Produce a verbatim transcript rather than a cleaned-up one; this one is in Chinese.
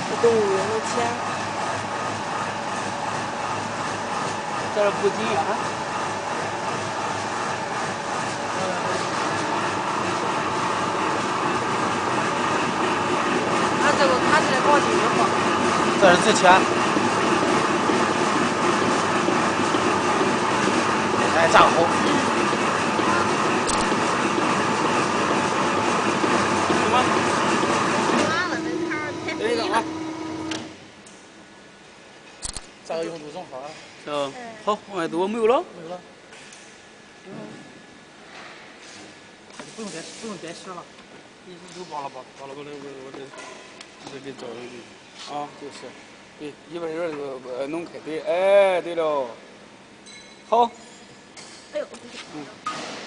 动物园的钱， 在这不急啊。 他这个卡起来搞定的话， 这是值钱。哎，账户。什么？对的啊。这个用度正好啊。嗯，好，往外多没有了。没有了。嗯。不用再不用再洗了，你都包了包包了，我这我我这这给找人啊，就是，对，一边儿这个呃弄开，对，哎，对了，好。哎呦，嗯。